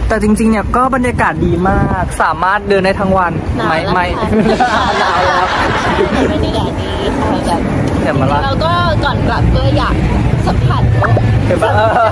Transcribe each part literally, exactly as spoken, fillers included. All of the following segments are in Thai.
แต่จริงๆเนี่ยก็บรรยากาศดีมากสามารถเดินได้ทั้งวันไม่ไม่หนาวครับบรรยากาศดีค่ะแบบเห็นมาละเราก็ก่อนกลับก็อยากสัมผัสเห็นปะ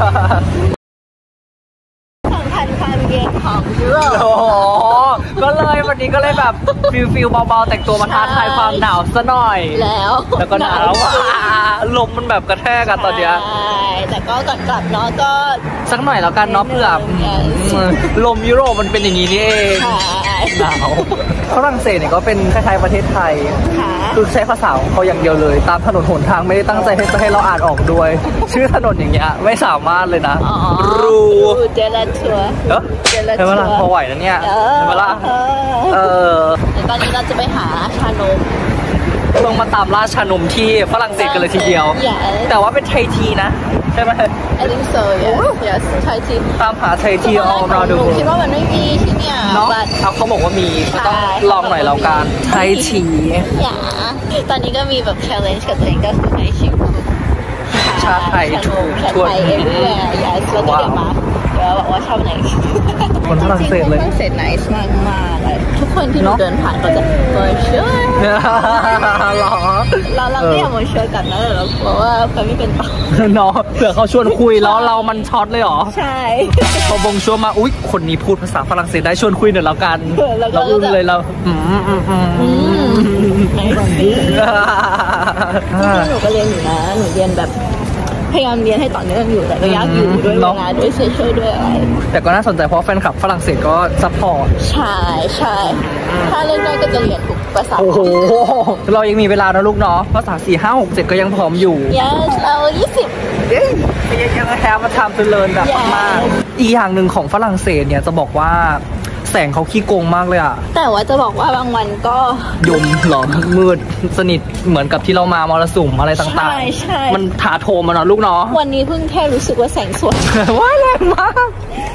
สัมผัสความเย็นของยุโรปโอ้โหก็เลยวันนี้ก็เลยแบบฟิลฟิลเบาๆแต่งตัวมาท้าทายความหนาวซะหน่อยแล้วแล้วก็หนาวลมมันแบบกระแทกกันตอนเนี้ยแต่ก็ก่อนกลับเนาะก็สักหน่อยแล้วกันเนาะเพื่อลมยุโรปมันเป็นอย่างนี้นี่เองหนาวฝรั่งเศสเนี่ยก็เป็นคล้ายๆประเทศไทยคือใช้ภาษาของเขาอย่างเดียวเลยตามถนนหนทางไม่ได้ตั้งใจให้จะให้เราอ่านออกด้วยชื่อถนนอย่างเงี้ยไม่สามารถเลยนะรูเจลาทัวร์เออเห็นไหมล่ะพอไหวนะเนี่ยเห็นไหมล่ะเออตอนนี้เราจะไปหาชานมลงมาตามล่าชานมที่ฝรั่งเศสกันเลยทีเดียวแต่ว่าเป็นไทยทีนะใช่ไหม I think so yes yes ไทยทีตามหาไทยทีออเราดูคิดว่ามันไม่มีที่เนี่ยเนาะเขาบอกว่ามีก็ต้องลองหน่อยแล้วกันไทยทีอย่าตอนนี้ก็มีแบบ challenge กับตัวเองก็คือให้ชิมชาไทยทั่วไป everywhere yes แล้วก็เดี๋ยวมาเดี๋ยวบอกว่าชอบไหนคนฝรั่งเศสเลยฝรั่งเศส nice มากมากเลยทุกคนที่เดินผ่านก็จะเปิดช่วยหรอเราเราไม่อยากมาช่วยกันนะเรากลัวว่าเขาไม่เป็นต่อเนาะเผื่อเขาชวนคุยแล้วเรามันช็อตเลยหรอใช่พอบงชวนมาอุ๊ยคนนี้พูดภาษาฝรั่งเศสได้ชวนคุยหน่อยแล้วกันเราอึ้งเลยเราอืมอืมอืมอืมจริงๆหนูก็เรียนอยู่นะหนูเรียนแบบพยายามเรียนให้ต่อเนื่องอยู่แต่ก็ยากอยู่ด้วยเวลาด้วยเซสชั่นด้วยอะไรแต่ก็น่าสนใจเพราะแฟนคลับฝรั่งเศสก็ซัพพอร์ตใช่ใช่ถ้าเล่นได้ก็จะเรียนทุกภาษาโอ้โหเรายังมีเวลานะลูกเนาะภาษาสี่ห้าหกเจ็ดก็ยังพร้อมอยู่ yes เรายี่สิบเอ๊ะยังแฮมมาทำจนเลินแบบมากอีกอย่างหนึ่งของฝรั่งเศสเนี่ยจะบอกว่าแสงเขาขี้โกงมากเลยอะแต่ว่าจะบอกว่าบางวันก็ยมหลอมมืดสนิทเหมือนกับที่เรามามรสุมอะไรต่างๆใช่ใช่มันถาโถมมันเนาะลูกเนาะวันนี้เพิ่งแค่รู้สึกว่าแสงสวยว้ายแรงมาก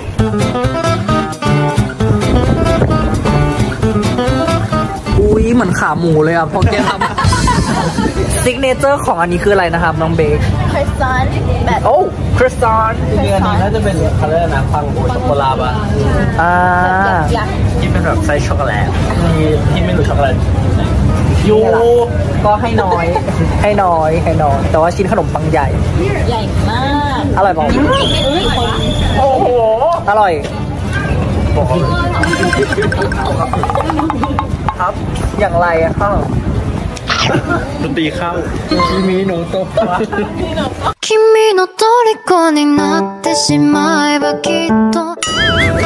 อุ้ยเหมือนขาหมูเลยอะพอแกทำซิกเนเจอร์ของอันนี้คืออะไรนะครับน้องเบคคริสตัลแบบโอ้คริสตัลเนื้อนี้น่าจะเป็นเขาเรียกนะฟังโบช็อกโกแลตอ่ะอ่าที่เป็นแบบไส้ช็อกโกแลตมีที่ไม่รู้ช็อกโกแลตยูก็ให้น้อยให้น้อยให้น้อยแต่ว่าชิ้นขนมปังใหญ่ใหญ่มากอร่อยบอกโอ้โหอร่อยครับอย่างไรอะข้าวดนตรีเข้าคิมิโนโตะคิมิโนโตริโกになってしまえばきっと